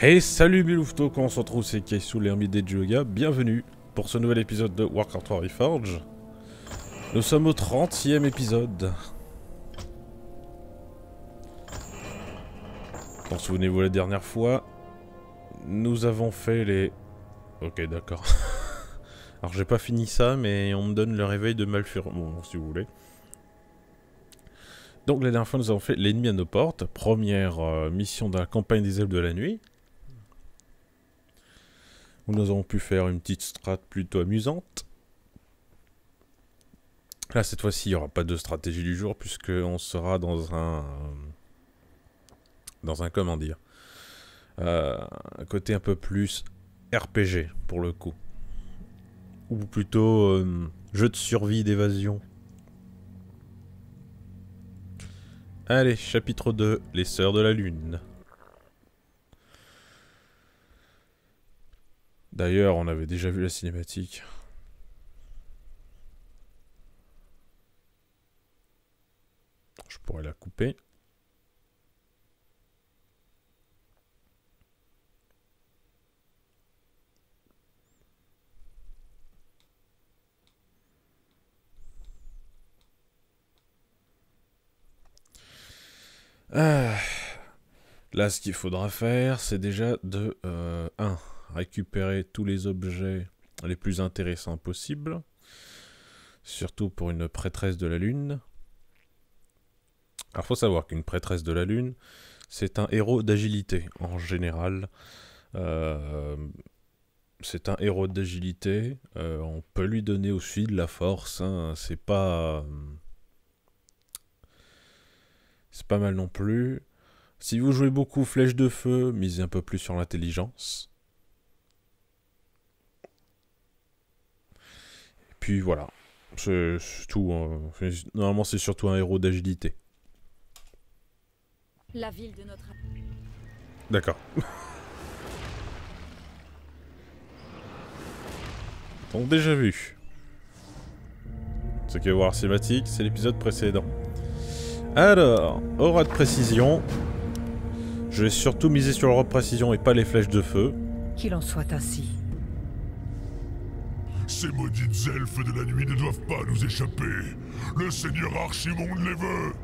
Hey, salut Biloufto, comment on se retrouve, c'est Kaisu, l'ermite des Joga. Bienvenue pour ce nouvel épisode de Warcraft 3 Reforged. Nous sommes au 30e épisode. Bon, souvenez-vous, la dernière fois, nous avons fait les... Ok, d'accord. Alors, j'ai pas fini ça, mais on me donne le réveil de Malfur... Bon, si vous voulez. Donc, la dernière fois, nous avons fait l'ennemi à nos portes. Première mission de la campagne des Elfes de la Nuit. Où nous avons pu faire une petite strat plutôt amusante. Là, cette fois-ci, il n'y aura pas de stratégie du jour, puisqu'on sera dans un... comment dire... un côté un peu plus RPG, pour le coup. Ou plutôt jeu de survie, d'évasion. Allez, chapitre 2, les Sœurs de la Lune. D'ailleurs, on avait déjà vu la cinématique. Je pourrais la couper. Là, ce qu'il faudra faire, c'est déjà de 1. Récupérer tous les objets les plus intéressants possibles. Surtout pour une prêtresse de la Lune. Alors, faut savoir qu'une prêtresse de la Lune, c'est un héros d'agilité, en général. C'est un héros d'agilité. On peut lui donner aussi de la force. Hein. C'est pas mal non plus. Si vous jouez beaucoup flèche de feu, misez un peu plus sur l'intelligence. Et puis voilà. C'est tout. Normalement, c'est surtout un héros d'agilité. La ville de notre... D'accord. Donc déjà vu. Ce qui va voir cinématique, c'est l'épisode précédent. Alors, aura de précision. Je vais surtout miser sur l'aura de précision et pas les flèches de feu. Qu'il en soit ainsi. Ces maudites elfes de la nuit ne doivent pas nous échapper. Le seigneur Archimonde les veut.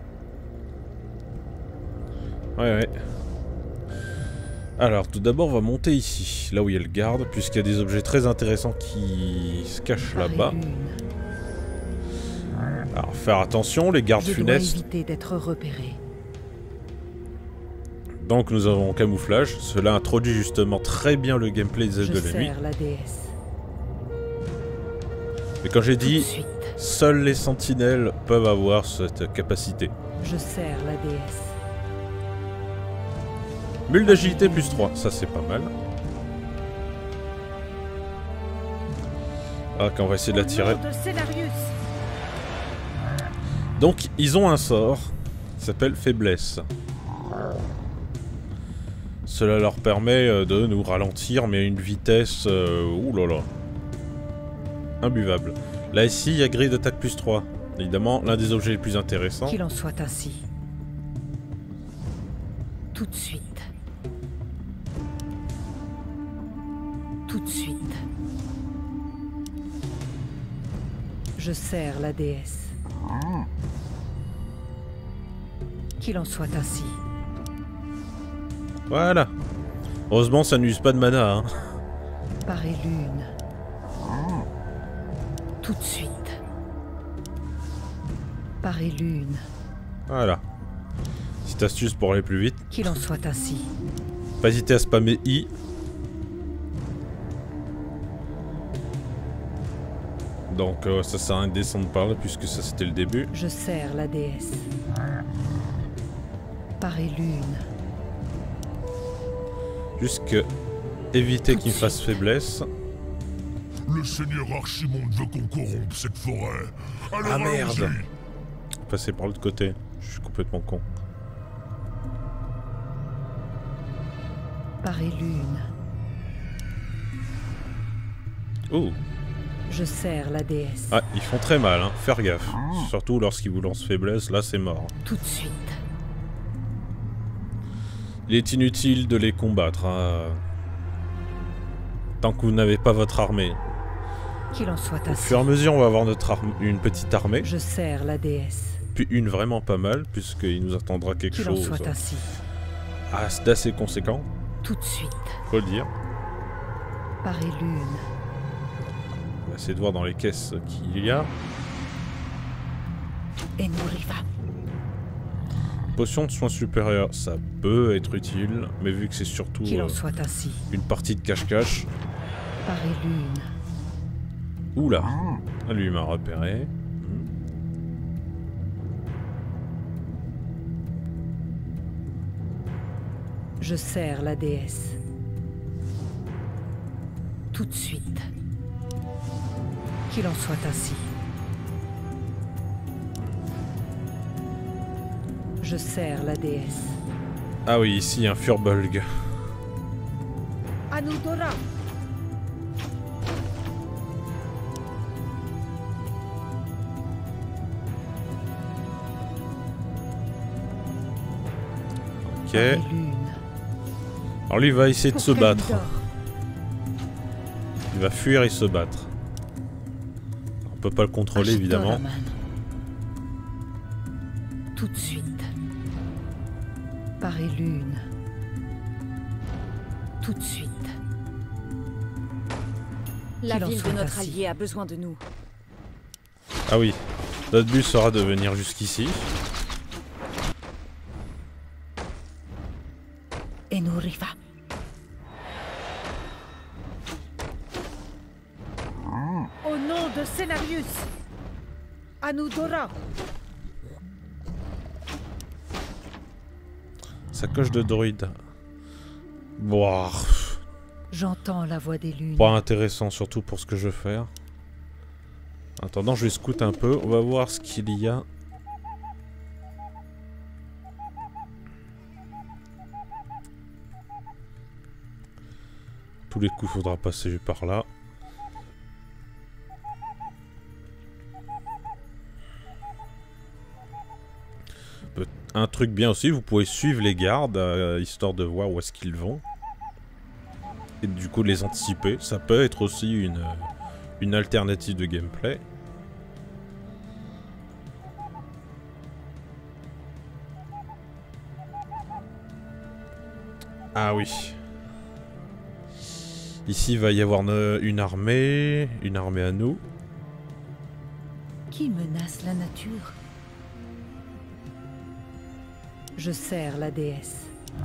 Ouais. Alors, tout d'abord, on va monter ici, là où il y a le garde, puisqu'il y a des objets très intéressants qui se cachent là-bas. Alors, faire attention, les gardes funestes. Éviter d'être repéré. Donc, nous avons camouflage. Cela introduit justement très bien le gameplay des Elfes de la Nuit. La déesse. Mais quand j'ai dit, seuls les sentinelles peuvent avoir cette capacité. Je sers la déesse. Bulle d'agilité plus 3, ça c'est pas mal. Ah, quand on va essayer de la tirer. Donc, ils ont un sort qui s'appelle faiblesse. Cela leur permet de nous ralentir, mais à une vitesse... oulala. Imbuvable. Là, ici, il y a grille d'attaque plus 3. Évidemment, l'un des objets les plus intéressants. Qu'il en soit ainsi. Tout de suite. Tout de suite. Je sers la déesse. Qu'il en soit ainsi. Voilà. Heureusement, ça n'use pas de mana. Hein. Par et lune. Tout de suite. Par et lune. Voilà. Petite astuce pour aller plus vite. Qu'il en soit ainsi. Pas hésiter à spammer I. Donc ça sert à rien de descendre par là puisque ça c'était le début. Je sers la déesse. Par et lune. Jusque éviter qu'il me fasse faiblesse. Le seigneur Archimonde veut qu'on corrompe cette forêt. Alors ah merde. allons-y. Passer par l'autre côté. Je suis complètement con. Par et lune. Oh. Je sers la déesse. Ah, ils font très mal, hein. Faire gaffe. Surtout lorsqu'ils vous lancent faiblesse, là c'est mort. Tout de suite. Il est inutile de les combattre, hein. Tant que vous n'avez pas votre armée. Qu'il en soit Au ainsi. fur et à mesure, on va avoir une petite armée. Je sers la déesse. Puis une vraiment pas mal, puisqu'il nous attendra quelque Qu'il en chose soit ainsi. d'assez conséquent, Tout de suite. faut le dire. Par et lune. On va essayer de voir dans les caisses qu'il y a. Et Nouriva. Potion de soins supérieurs, ça peut être utile, mais vu que c'est surtout Qu'il en soit ainsi. une partie de cache-cache... Par et lune. Oula, lui il m'a repéré. Je sers la déesse. Tout de suite. Qu'il en soit ainsi. Je sers la déesse. Ah oui, ici un Furbolg. Anudora. Ok. Par et lune. Alors lui il va essayer de Pour se battre. Kalimdor. Il va fuir et se battre. On peut pas le contrôler évidemment. Ashtoraman. Tout de suite. Par et lune. Tout de suite. La Qu'il en ville de soit notre ainsi. allié a besoin de nous. Ah oui, notre but sera de venir jusqu'ici. Et Nouriva. Au nom de Cenarius. Anudora. Sacoche de druide. Boah, J'entends la voix des lunes. pas intéressant surtout pour ce que je veux faire. En attendant, je vais scout un peu. On va voir ce qu'il y a. Tous les coups, faudra passer par là. Un truc bien aussi, vous pouvez suivre les gardes, histoire de voir où est-ce qu'ils vont. Et du coup les anticiper. Ça peut être aussi une alternative de gameplay. Ah oui. Ici il va y avoir une armée à nous. Qui menace la nature? Je sers la déesse.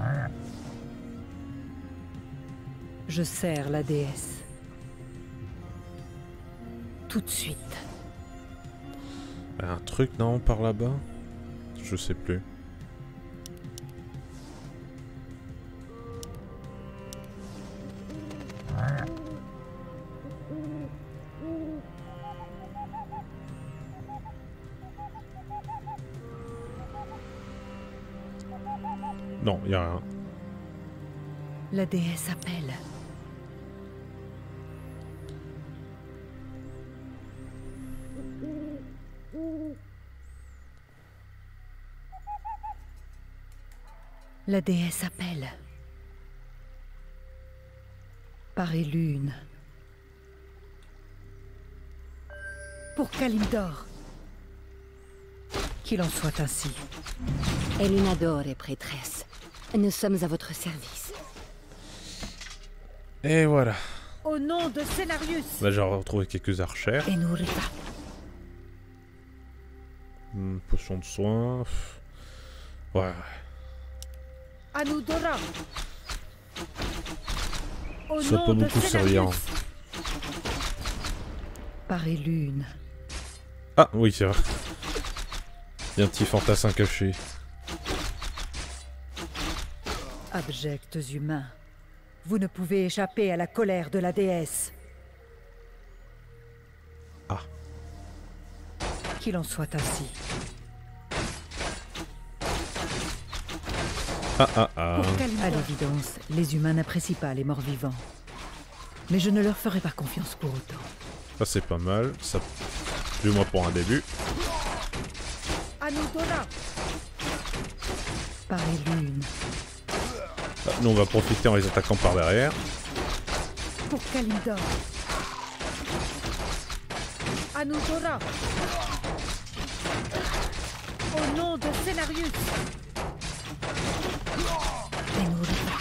Je sers la déesse. Tout de suite. Un truc non par là-bas? Je sais plus. Non, y a rien. La déesse appelle. La déesse appelle. Par et lune. Pour Kalimdor. Qu'il en soit ainsi. Elinador est prêtresse. Nous sommes à votre service. Et voilà. Au nom de Cenarius. Là j'ai retrouvé quelques archères. Et Nouriva. Potion de soin. Ouais. Anudora. Au Ça nom peut de beaucoup Cenarius. servir. Par et lune. Ah oui c'est vrai. Il y a un petit fantassin caché. Abjects humains. Vous ne pouvez échapper à la colère de la déesse. Ah. Qu'il en soit ainsi. Ah ah ah. À l'évidence, les humains n'apprécient pas les morts vivants. Mais je ne leur ferai pas confiance pour autant. Ça c'est pas mal. Ça... Du moins pour un début. Anudora. Par et lune. Ah, nous on va profiter en les attaquant par derrière. Pour Kalimdor. Anudora. Au nom de Cenarius. Enuriva.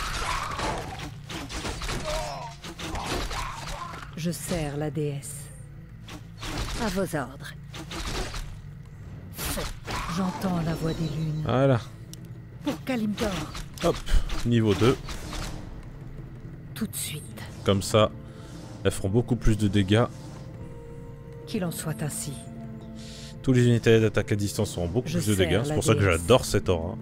Je sers la déesse. À vos ordres. J'entends la voix des lunes. Voilà. Pour Kalimdor. Hop, niveau 2. Tout de suite. Comme ça, elles feront beaucoup plus de dégâts. Qu'il en soit ainsi. Tous les unités d'attaque à distance auront beaucoup Je plus de sers dégâts. C'est la pour ça que déesse. j'adore cette aura.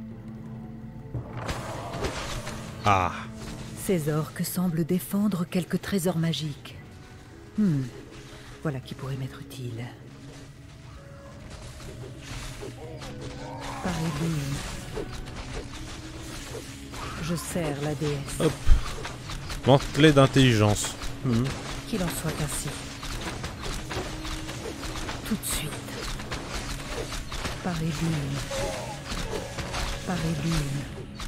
Ah, Ces orques semblent défendre quelques trésors magiques. Voilà qui pourrait m'être utile. Par Elune. Je sers la déesse. hop. Mantelet d'intelligence. Qu'il en soit ainsi. Tout de suite. Par Elune. Par Elune.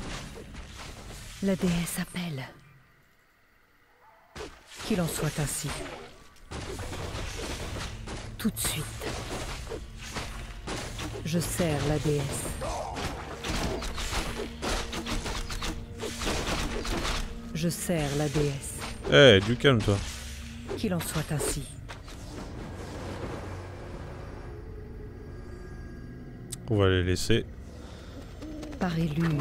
La déesse appelle. Qu'il en soit ainsi. Tout de suite. Je sers la déesse. Je sers la déesse. Eh, du calme toi. Qu'il en soit ainsi. On va les laisser. Par Elune.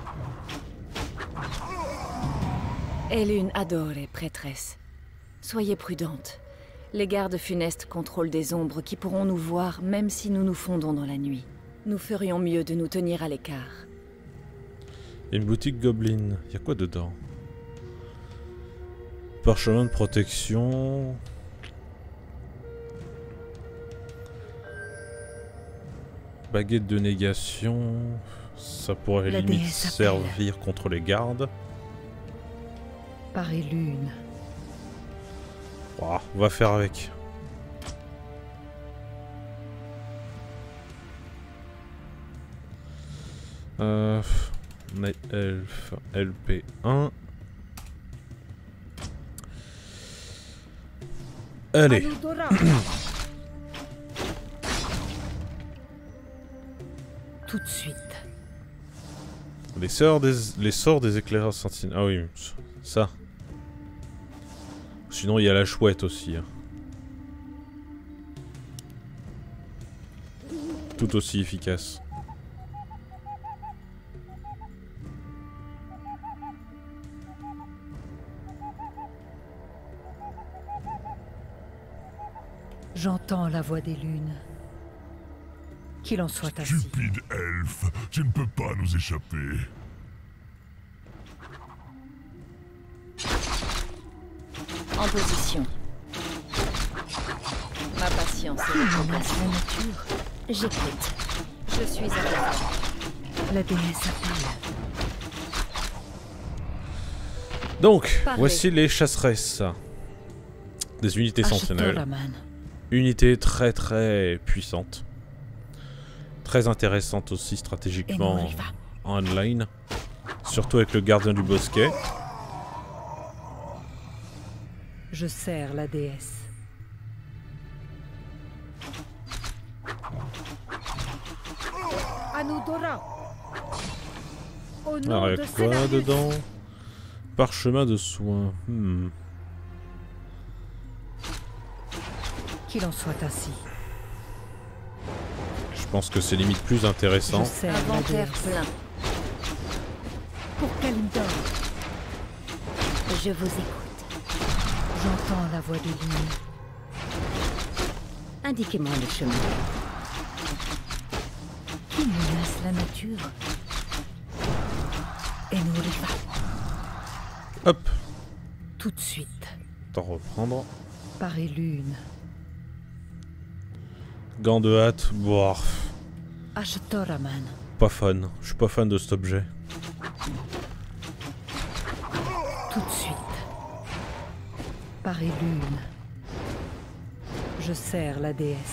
Elune adore, prêtresse. Soyez prudente. Les gardes funestes contrôlent des ombres qui pourront nous voir même si nous nous fondons dans la nuit. Nous ferions mieux de nous tenir à l'écart. Une boutique Goblin. Y a quoi dedans? Parchemin de protection. Baguette de négation. Ça pourrait La limite déesse appelle. servir contre les gardes. Par Elune. Ouah, on va faire avec. Night Elf LP1. Allez. Anudora. Tout de suite. Les sorts des éclaireurs sentinelles. Ah oui, ça. Sinon, il y a la chouette aussi. Hein. Tout aussi efficace. J'entends la voix des lunes. Qu'il en soit ainsi. Stupide elfe, tu ne peux pas nous échapper. En position. Ma patience est Menace la nature. J'écoute. Je suis à l'heure. La déesse appelle. Donc, Parlez. voici les chasseresses. Des unités sentinelles. Ashtoraman. Unité très très puissante. Très intéressante aussi stratégiquement Enuriva. en online. Surtout avec le gardien du bosquet. Je sers la déesse. Anudora. Au nom Alors, il y de a quoi Cenarius. dedans? Parchemin de soins. Qu'il en soit ainsi. Je pense que c'est limite plus intéressant. Je sers la Inventaire déesse. plein. Pour Kalimdor. Je vous écoute. J'entends la voix des lunes. Indiquez-moi le chemin. Qui menace la nature? Enuriva. Hop, Tout de suite. t'en reprendre. Par Elune. Gants de hâte, boah, Ashtoraman. pas fan. Je suis pas fan de cet objet. Tout de suite. Par Elune. Je sers la déesse.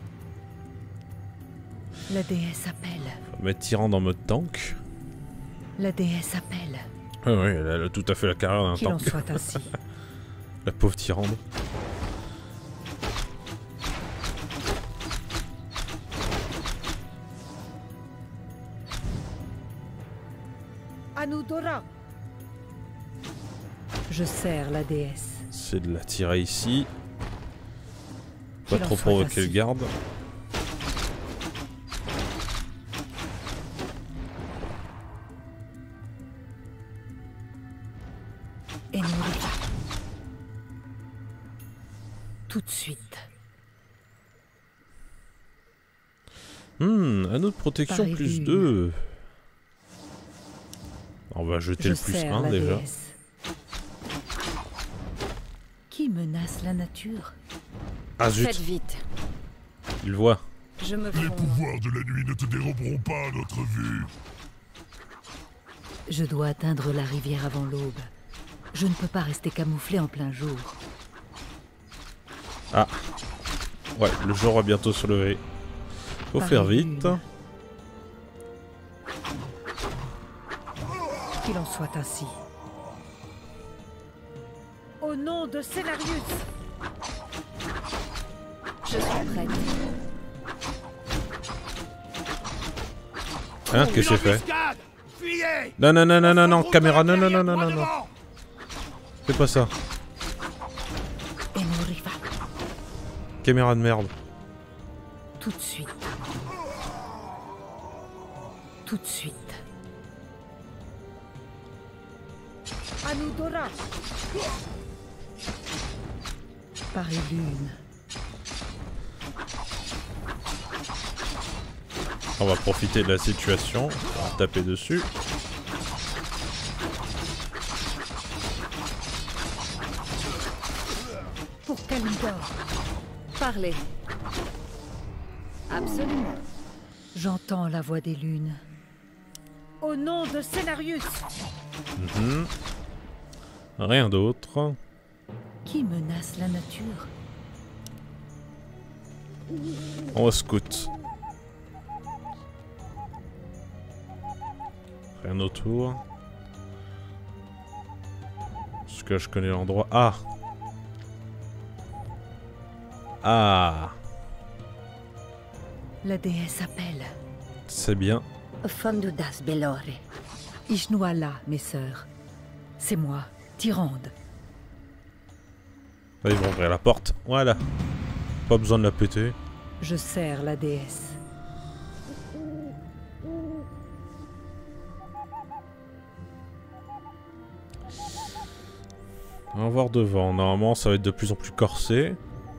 La déesse appelle. On va mettre Tyrande en mode tank. La déesse appelle. Ah oui, elle a tout à fait la carrière d'un Qu'il en tank. soit ainsi. La pauvre Tyrande. Anudora. Je sers la déesse. C'est de la tirer ici. Pas Qu'il en trop soit provoquer le ainsi. garde. Enorifa. Tout de suite. Anneau de protection Pareil plus lune. 2. On va jeter Je le plus sers 1 la déjà. déesse. Qui menace la nature? Ah Faites zut, vite. il voit. Je me Les fonds. pouvoirs de la nuit ne te déroberont pas à notre vue. Je dois atteindre la rivière avant l'aube. Je ne peux pas rester camouflé en plein jour. Ah. Ouais, le jour va bientôt se lever. Faut Pareil faire vite. lune. Qu'il en soit ainsi. Au nom de Célarius. Je suis prête. Hein, qu'est-ce que c'est fait? embuscade! Fuyez! Non, non, non, non, non, non, Route caméra, non, non, derrière, non, non, droit non, non. devant. Fais pas ça. Enorifa. Caméra de merde. Tout de suite. Tout de suite. Anudora. Pareil lune. On va profiter de la situation. On va taper dessus. Pour Kalidor. Parlez. Absolument. J'entends la voix des lunes. Au nom de Célarius. Rien d'autre. Qui menace la nature? On va scout. Rien autour. Parce que je connais l'endroit. Ah! Ah! La déesse appelle. C'est bien. Fondudas Belore. Ishnuala, mes sœurs. C'est moi, Tyrande. Là, ils vont ouvrir la porte. Voilà. Pas besoin de la péter. Je sers la déesse. On va voir devant. Normalement, ça va être de plus en plus corsé.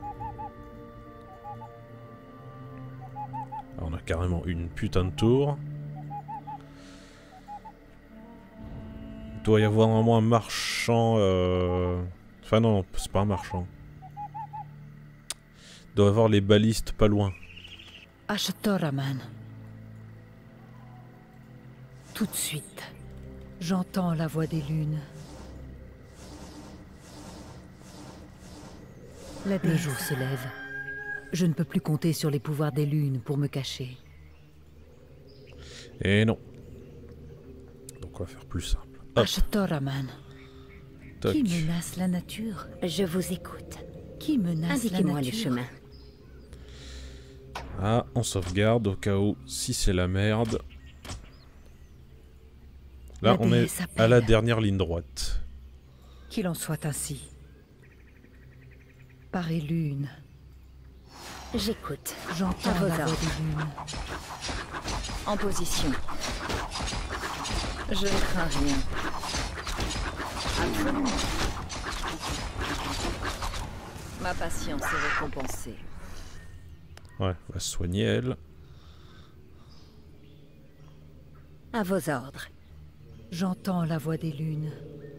Ah, on a carrément une putain de tour. Il doit y avoir normalement un marchand. Enfin non, c'est pas un marchand. Il doit y avoir les balistes pas loin. Ashtoraman. Tout de suite. J'entends la voix des lunes. Le jour se lève. Je ne peux plus compter sur les pouvoirs des lunes pour me cacher. Et non. Donc on va faire plus simple. Hop, Ashtoraman. toc. Qui menace la nature? Je vous écoute. Qui menace la Indiquez-moi nature? le chemin. Ah, on sauvegarde au cas où si c'est la merde. Là, La on est déesse à la appelle. dernière ligne droite. Qu'il en soit ainsi. Pareil lune. J'écoute. J'entends À vos la voix ordres. des lunes. En position. Je ne crains rien. Absolument. Ma patience est récompensée. Ouais, on va se soigner elle. À vos ordres. J'entends la voix des lunes.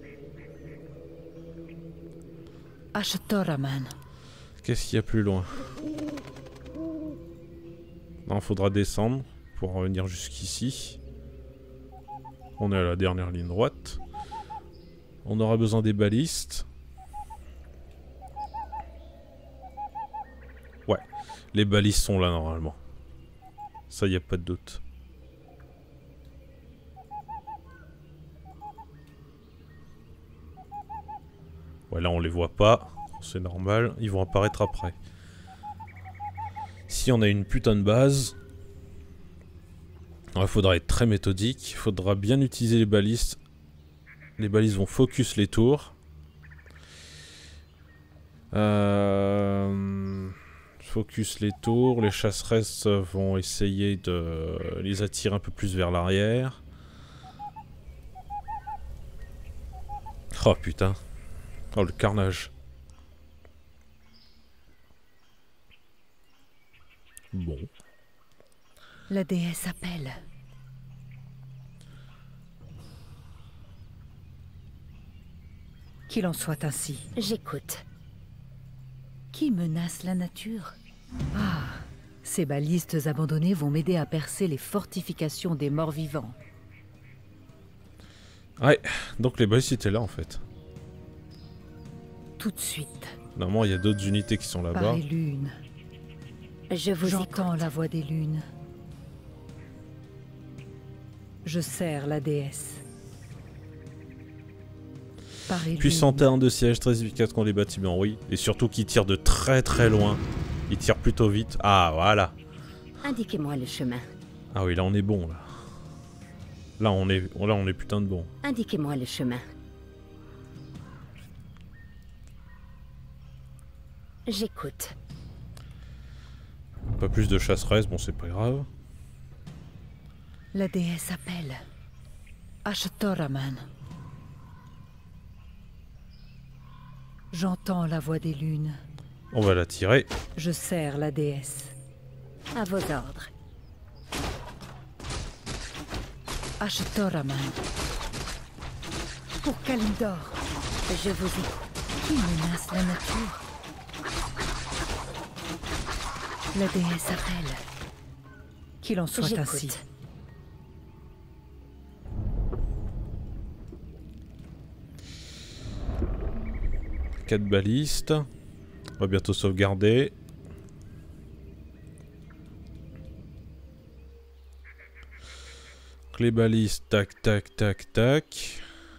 Ashtoraman. Qu'est-ce qu'il y a plus loin? Non, faudra descendre pour revenir jusqu'ici. On est à la dernière ligne droite. On aura besoin des balistes. Ouais, les balistes sont là normalement. Ça, y a pas de doute. Ouais, là on les voit pas. C'est normal, ils vont apparaître après. Si on a une putain de base... Il faudra être très méthodique. Il faudra bien utiliser les balistes. Les balistes vont focus les tours. Focus les tours. Les chasseresses vont essayer de les attirer un peu plus vers l'arrière. Oh putain. Oh le carnage. Bon. La déesse appelle. Qu'il en soit ainsi. J'écoute. Qui menace la nature? Ah, ces balistes abandonnés vont m'aider à percer les fortifications des morts-vivants. Ouais, donc les balistes étaient là en fait. Tout de suite. Normalement, il y a d'autres unités qui sont là-bas. Par les lunes. Je vous J'entends écoute. la voix des lunes. Je sers la déesse. Par les Puissante lunes. arme de siège, très efficace contre les bâtiments, oui. Et surtout qui tire de très très loin. Il tire plutôt vite. Ah, voilà. Indiquez-moi le chemin. Ah oui, là on est bon, là. Là on est putain de bon. Indiquez-moi le chemin. J'écoute. Pas plus de chasseresses, bon c'est pas grave. La déesse appelle. Ashtoraman. J'entends la voix des lunes. On va la tirer. Je sers la déesse. À vos ordres. Ashtoraman. Pour Kalimdor. Je vous écoute. Qui menace la nature? La déesse appelle. Qu'il en soit ainsi. J'écoute. Quatre balistes. On va bientôt sauvegarder. Donc les balistes, tac, tac, tac, tac.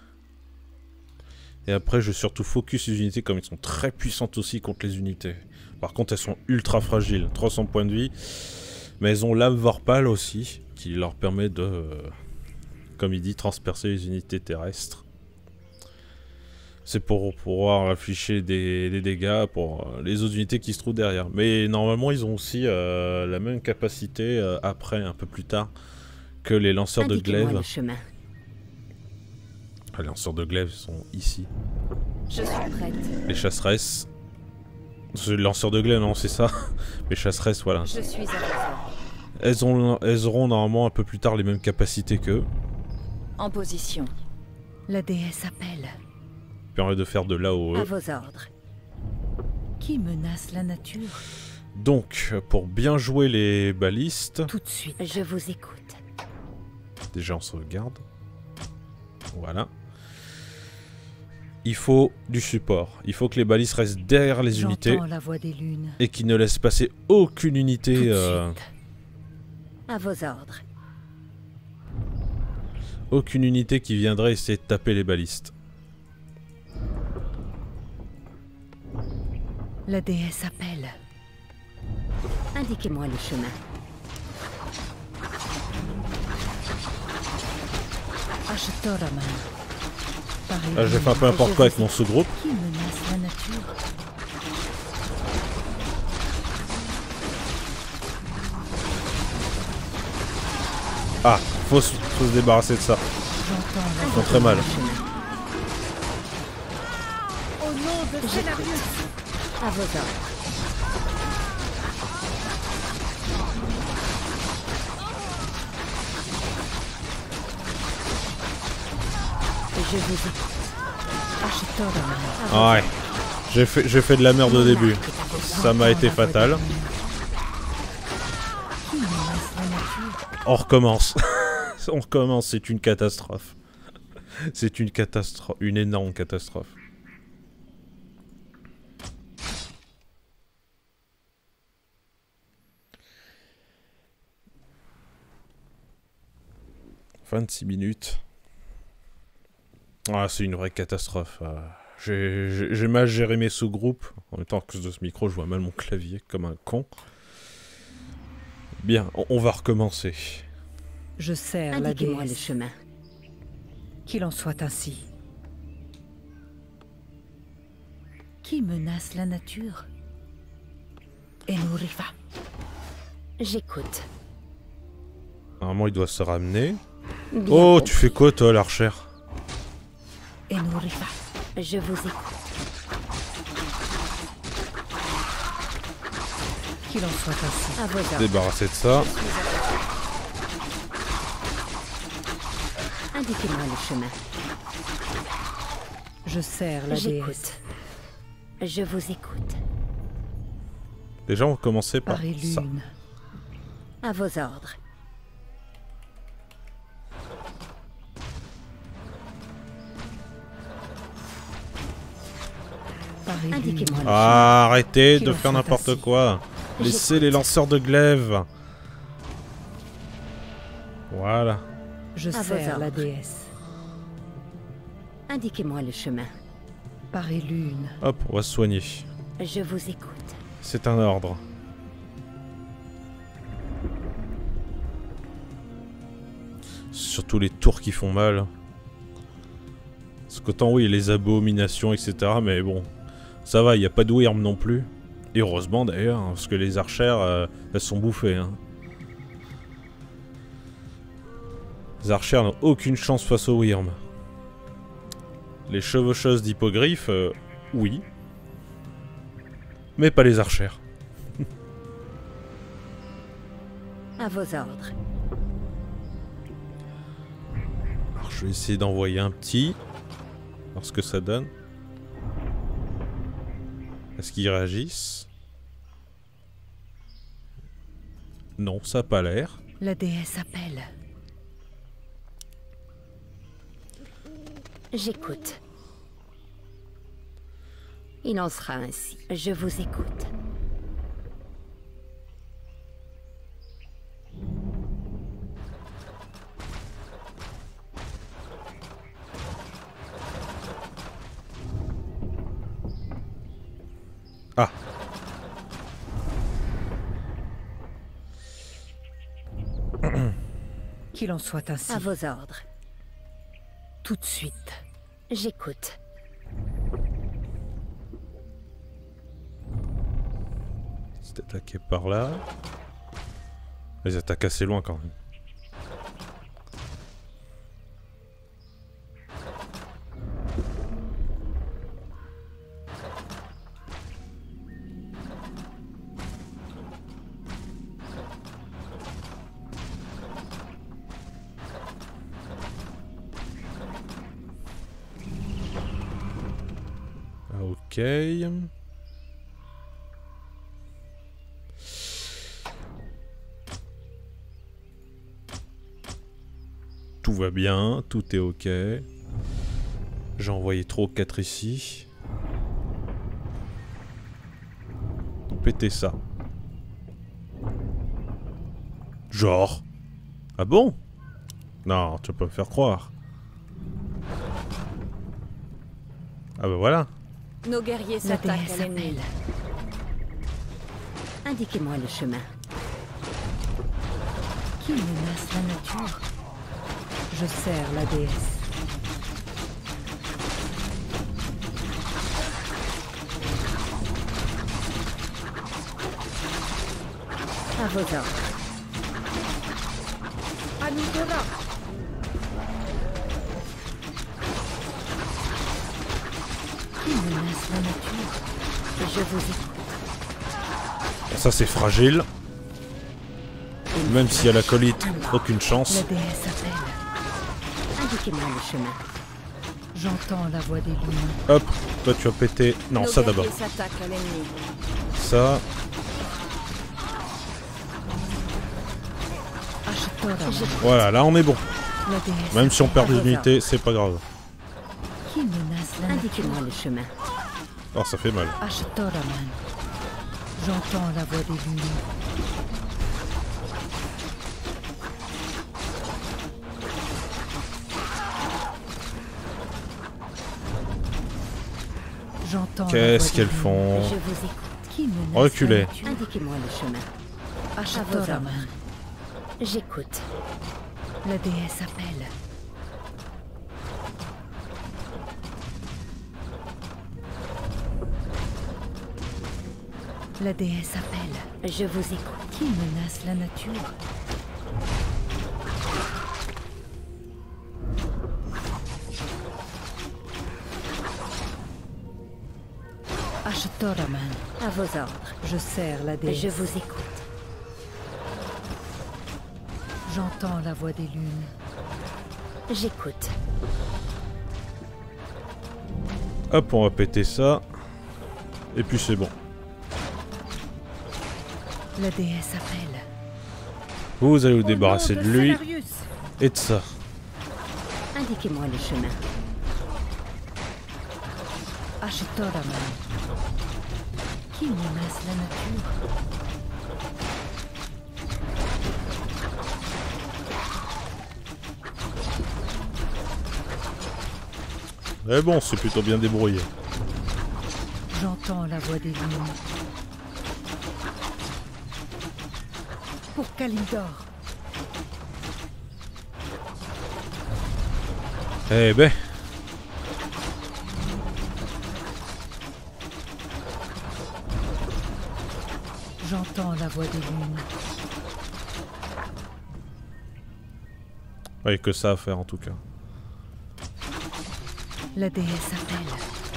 Et après, je vais surtout focus les unités comme elles sont très puissantes aussi contre les unités. Par contre, elles sont ultra fragiles. 300 points de vie. Mais elles ont l'âme Vorpal aussi, qui leur permet de, comme il dit, transpercer les unités terrestres. C'est pour pouvoir afficher des dégâts pour les autres unités qui se trouvent derrière. Mais normalement, ils ont aussi la même capacité après, un peu plus tard, que les lanceurs de Indiquez-moi glaive. le chemin. Les lanceurs de glaive sont ici. Je suis prête. Les chasseresses. Les lanceurs de glaive, non, c'est ça. Les chasseresses, voilà. Je suis à vos ordres. Elles auront normalement un peu plus tard les mêmes capacités qu'eux. En position. La déesse appelle. Permet de faire de là au À E. vos ordres. Qui menace la nature? Donc, pour bien jouer les balistes, Tout de suite. Je vous écoute. déjà on sauvegarde. Voilà. Il faut du support. Il faut que les balistes restent derrière les unités J'entends la voix des lunes. et qu'ils ne laissent passer aucune Tout unité. de suite. À vos ordres. Aucune unité qui viendrait essayer de taper les balistes. La déesse appelle. Indiquez-moi le chemin. Ashtoraman. Par les Là, j'ai lunes. fait un peu n'importe quoi avec mon sous-groupe. Qui menace la nature? Ah, faut se débarrasser de ça. J'entends la Ils voix font très mal. Le chemin. Au nom de J'écoute. À vos ordres. Je vous écoute. Ashtoraman. Ah ouais. J'ai fait de la merde au début. Ça m'a été fatal. Qui menace la nature? On recommence. On recommence, c'est une catastrophe. C'est une catastrophe, une énorme catastrophe. « 26 minutes. Ah, c'est une vraie catastrophe. J'ai mal géré mes sous-groupes. En même temps, à cause de ce micro, je vois mal mon clavier comme un con. Bien, on va recommencer. Je sers la Indiquez-moi le déesse. chemin. Qu'il en soit ainsi. Qui menace la nature? Enurifa. J'écoute. Normalement, il doit se ramener. Bien Oh, compris. tu fais quoi, toi, l'archère? Enurifa. Je vous écoute. Qu'il en soit ainsi. À vos ordres. Débarrasser de ça. Indiquez-moi le chemin. Je sers la déesse. J'écoute. Je vous écoute. Déjà, on va commencer par Par et ça. lune. À vos ordres. Par et lune. Indiquez-moi le Ah, arrêtez Qu'il de en faire soit n'importe ainsi. quoi. Laissez les lanceurs de glaive. Voilà. Je À vos sers la ordres. déesse. chemin. Indiquez-moi le chemin. Par et lune. Hop, on va se soigner. Je vous écoute. C'est un ordre. Surtout les tours qui font mal. Parce qu'autant oui, les abominations, etc. Mais bon, ça va, il n'y a pas de wyrm non plus. Et heureusement d'ailleurs, hein, parce que les archères, elles sont bouffées. Hein. Les archères n'ont aucune chance face aux wyrm. Les chevaucheuses d'hippogriffes, oui. Mais pas les archères. À vos ordres. Alors je vais essayer d'envoyer un petit. Voir ce que ça donne. Est-ce qu'ils réagissent? Non, ça n'a pas l'air. La déesse appelle. J'écoute. Il en sera ainsi. Je vous écoute. Ah. Qu'il en soit ainsi. À vos ordres. Tout de suite. J'écoute. C'est attaqué par là. Ils attaquent assez loin quand même. Ah, ok. Tout va bien, tout est ok. J'ai envoyé trop 4 ici. Pétez ça. Genre. Ah bon? Non, tu peux pas me faire croire. Ah bah voilà. Nos guerriers La s'attaquent déesse à l'ennemi. appelle. Indiquez-moi le chemin. Qui menace la nature? Je sers la déesse. À vos ordres. À nous de là. Qui menace la nature? Je vous écoute. Ça c'est fragile. Même si à l'acolyte, aucune La chance. déesse appelle. Indiquez-moi le chemin. J'entends la voix des lunes. Hop, toi tu vas péter. Non, Nos ça d'abord. guerriers s'attaquent à l'ennemi. Ça. Ashtora. Voilà, là on est bon. La déesse. Même si on perd des unités, c'est pas grave. Qui menace la nature? Indiquez-moi le chemin. Oh, ça fait mal. Ashtoraman. J'entends la voix des lunes. J'entends. Qu'est-ce qu'elles font? Je vous écoute. Qui menace Reculez. la nature? Indiquez-moi le chemin. Ashtoraman. J'écoute. La déesse appelle. La déesse appelle. Je vous écoute. Qui menace la nature? Ashtoraman. À vos ordres. Je sers la déesse. Je vous écoute. J'entends la voix des lunes. J'écoute. Hop, on va péter ça. Et puis c'est bon. La déesse appelle. Vous allez vous débarrasser Au de nom lui Cenarius. et de ça. Indiquez-moi le chemin. Ashtoraman. Qui menace la nature? Mais bon, c'est plutôt bien débrouillé. J'entends la voix des lunes. Pour Kalindor. Eh ben. J'entends la voix des lunes. Ouais, que ça à faire en tout cas. La déesse appelle.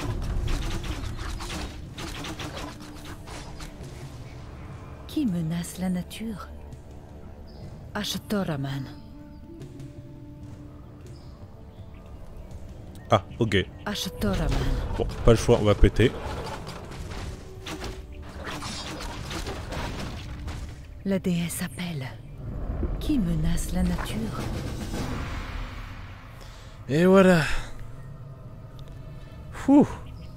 Qui menace la nature? Ashtoraman. Ah, ok. Ashtoraman. Bon, pas le choix, on va péter. La déesse appelle. Qui menace la nature? Et voilà. Fouh.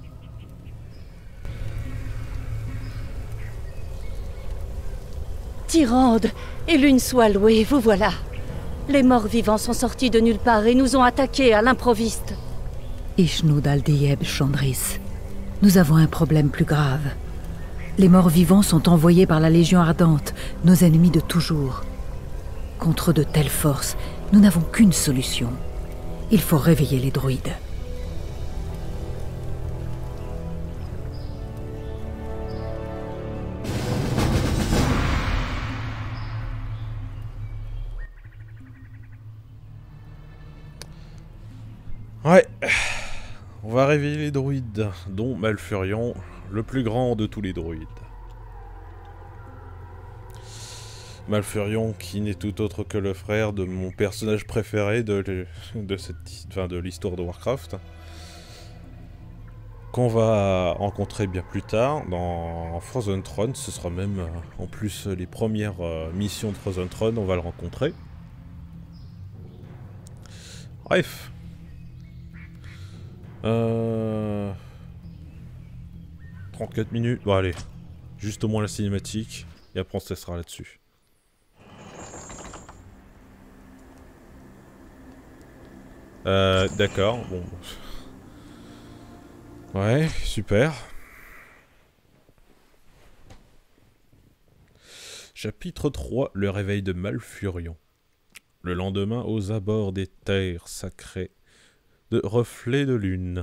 Tyrande, et l'une soit louée, vous voilà. Les morts vivants sont sortis de nulle part et nous ont attaqués à l'improviste. Ishnud al-Diyeb Chandris. Nous avons un problème plus grave. Les morts vivants sont envoyés par la Légion Ardente, nos ennemis de toujours. Contre de telles forces, nous n'avons qu'une solution. Il faut réveiller les druides. Ouais. On va réveiller les druides, dont Malfurion, le plus grand de tous les druides. Malfurion, qui n'est tout autre que le frère de mon personnage préféré de l'histoire de Warcraft, qu'on va rencontrer bien plus tard dans Frozen Throne. Ce sera même en plus les premières missions de Frozen Throne, on va le rencontrer. Bref. 34 minutes, bon allez, juste au moins la cinématique, et après on se laissera là-dessus. D'accord, bon. Ouais, super. Chapitre 3, le réveil de Malfurion. Le lendemain, aux abords des terres sacrées de reflets de lune.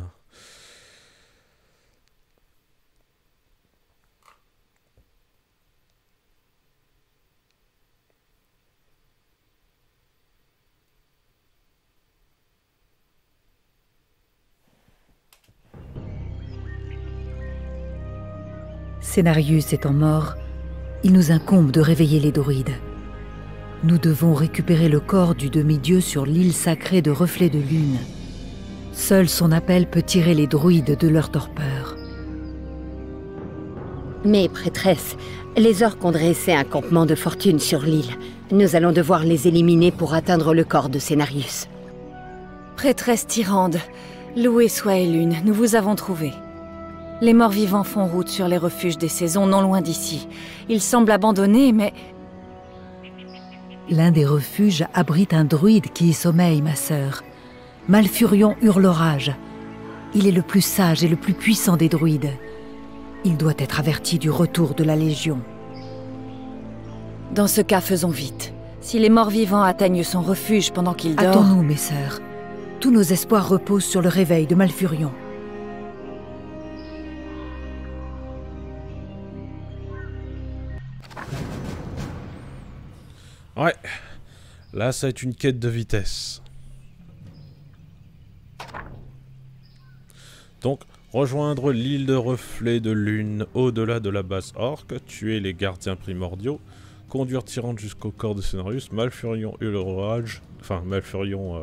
Cenarius étant mort, il nous incombe de réveiller les druides. Nous devons récupérer le corps du demi-dieu sur l'île sacrée de reflets de lune. Seul son appel peut tirer les druides de leur torpeur. Mais, prêtresse, les orques ont dressé un campement de fortune sur l'île. Nous allons devoir les éliminer pour atteindre le corps de Cenarius. Prêtresse Tyrande, louée soit Elune, nous vous avons trouvé. Les morts-vivants font route sur les refuges des saisons non loin d'ici. Ils semblent abandonnés, mais... L'un des refuges abrite un druide qui y sommeille, ma sœur. Malfurion hurle rage. Il est le plus sage et le plus puissant des druides. Il doit être averti du retour de la Légion. Dans ce cas, faisons vite. Si les morts-vivants atteignent son refuge pendant qu'il dort... Hâtons-nous, mes sœurs. Tous nos espoirs reposent sur le réveil de Malfurion. Ouais. Là, ça va être une quête de vitesse. Donc, rejoindre l'île de reflet de lune au-delà de la base orque, tuer les gardiens primordiaux, conduire Tyrande jusqu'au corps de Cenarius, Malfurion hurle rage, enfin Malfurion...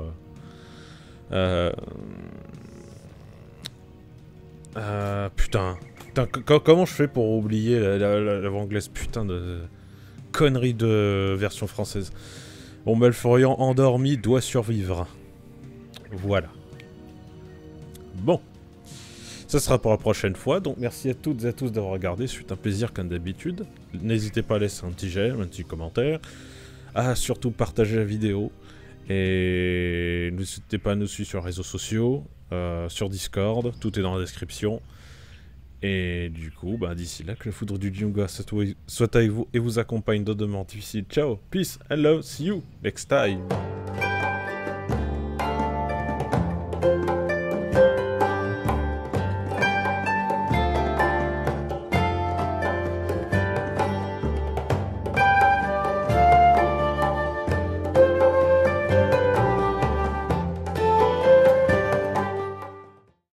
putain, comment je fais pour oublier la voix anglaise, putain de connerie de version française. Bon, Malfurion endormi doit survivre. Voilà. Bon. Ça sera pour la prochaine fois, donc merci à toutes et à tous d'avoir regardé, c'est un plaisir comme d'habitude. N'hésitez pas à laisser un petit j'aime, un petit commentaire, à surtout partager la vidéo, et n'hésitez pas à nous suivre sur les réseaux sociaux, sur Discord, tout est dans la description. Et du coup, bah, d'ici là, que le foudre du Djunga soit avec vous et vous accompagne dans de moments difficiles. Ciao, peace, hello, see you next time.